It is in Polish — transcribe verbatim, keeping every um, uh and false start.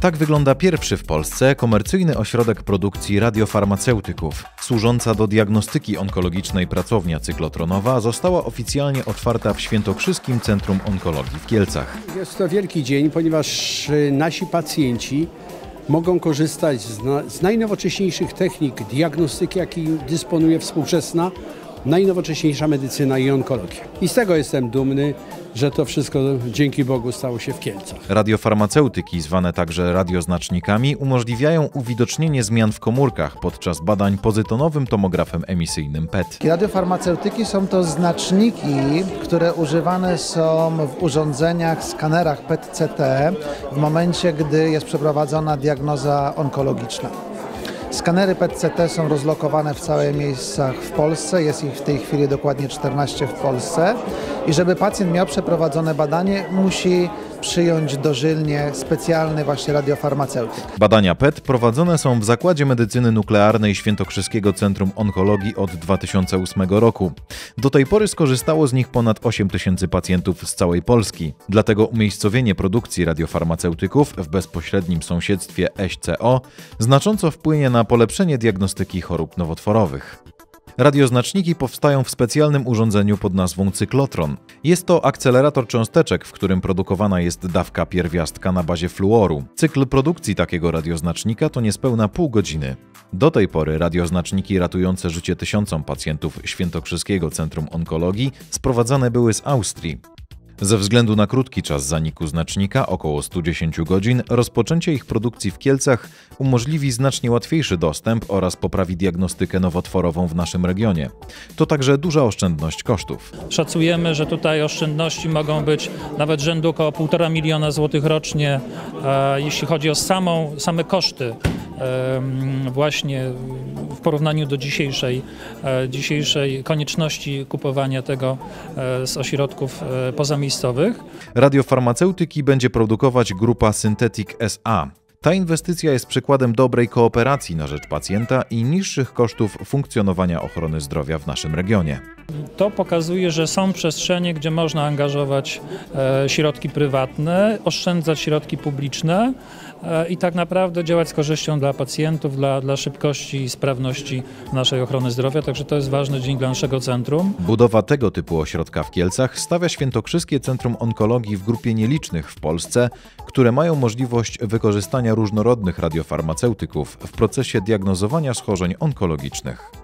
Tak wygląda pierwszy w Polsce komercyjny ośrodek produkcji radiofarmaceutyków. Służąca do diagnostyki onkologicznej pracownia cyklotronowa została oficjalnie otwarta w Świętokrzyskim Centrum Onkologii w Kielcach. Jest to wielki dzień, ponieważ nasi pacjenci mogą korzystać z, na, z najnowocześniejszych technik diagnostyki, jaki dysponuje współczesna, najnowocześniejsza medycyna i onkologia. I z tego jestem dumny, że to wszystko dzięki Bogu stało się w Kielcach. Radiofarmaceutyki, zwane także radioznacznikami, umożliwiają uwidocznienie zmian w komórkach podczas badań pozytonowym tomografem emisyjnym P E T. Radiofarmaceutyki są to znaczniki, które używane są w urządzeniach, skanerach P E T C T w momencie, gdy jest przeprowadzona diagnoza onkologiczna. Skanery P E T C T są rozlokowane w całych miejscach w Polsce, jest ich w tej chwili dokładnie czternaście w Polsce i żeby pacjent miał przeprowadzone badanie, musi przyjąć dożylnie specjalny właśnie radiofarmaceutyk. Badania P E T prowadzone są w Zakładzie Medycyny Nuklearnej Świętokrzyskiego Centrum Onkologii od dwa tysiące ósmego roku. Do tej pory skorzystało z nich ponad osiem tysięcy pacjentów z całej Polski. Dlatego umiejscowienie produkcji radiofarmaceutyków w bezpośrednim sąsiedztwie E Ś C O znacząco wpłynie na polepszenie diagnostyki chorób nowotworowych. Radioznaczniki powstają w specjalnym urządzeniu pod nazwą cyklotron. Jest to akcelerator cząsteczek, w którym produkowana jest dawka pierwiastka na bazie fluoru. Cykl produkcji takiego radioznacznika to niespełna pół godziny. Do tej pory radioznaczniki ratujące życie tysiącom pacjentów Świętokrzyskiego Centrum Onkologii sprowadzane były z Austrii. Ze względu na krótki czas zaniku znacznika, około sto dziesięć godzin, rozpoczęcie ich produkcji w Kielcach umożliwi znacznie łatwiejszy dostęp oraz poprawi diagnostykę nowotworową w naszym regionie. To także duża oszczędność kosztów. Szacujemy, że tutaj oszczędności mogą być nawet rzędu około półtora miliona złotych rocznie, e, jeśli chodzi o samą, same koszty e, właśnie w porównaniu do dzisiejszej, e, dzisiejszej konieczności kupowania tego e, z ośrodków e, pozamiejskowych. Radiofarmaceutyki będzie produkować grupa Synthetic S A. Ta inwestycja jest przykładem dobrej kooperacji na rzecz pacjenta i niższych kosztów funkcjonowania ochrony zdrowia w naszym regionie. To pokazuje, że są przestrzenie, gdzie można angażować e, środki prywatne, oszczędzać środki publiczne e, i tak naprawdę działać z korzyścią dla pacjentów, dla, dla szybkości i sprawności naszej ochrony zdrowia. Także to jest ważny dzień dla naszego centrum. Budowa tego typu ośrodka w Kielcach stawia Świętokrzyskie Centrum Onkologii w grupie nielicznych w Polsce, które mają możliwość wykorzystania różnorodnych radiofarmaceutyków w procesie diagnozowania schorzeń onkologicznych.